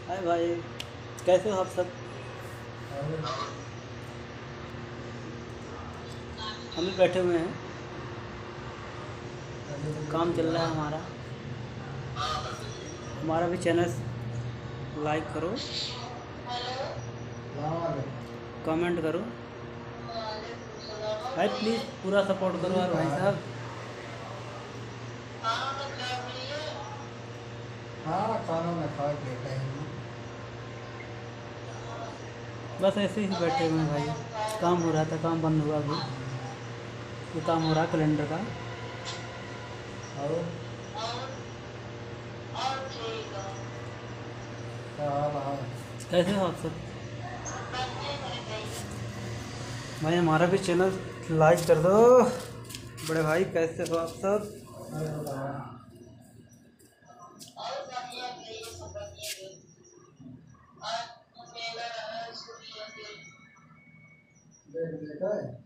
हाय भाई, कैसे हो आप सब? हम भी बैठे हुए हैं, काम चल रहा है हमारा। हमारा भी चैनल लाइक करो, कमेंट करो भाई, प्लीज़ पूरा सपोर्ट करो यार भाई साहब। हाँ, खाना मैं खा के लेटा हूँ। बस ऐसे ही बैठे हुए हैं भाई, काम हो रहा था, काम बंद हुआ अभी। ये काम हो रहा है कैलेंडर का। और क्या हाल है? कैसे हो आप सब? भाई हमारा भी चैनल लाइक कर दो। बड़े भाई कैसे हो आप सब? अरे बताओ। देख देखा है?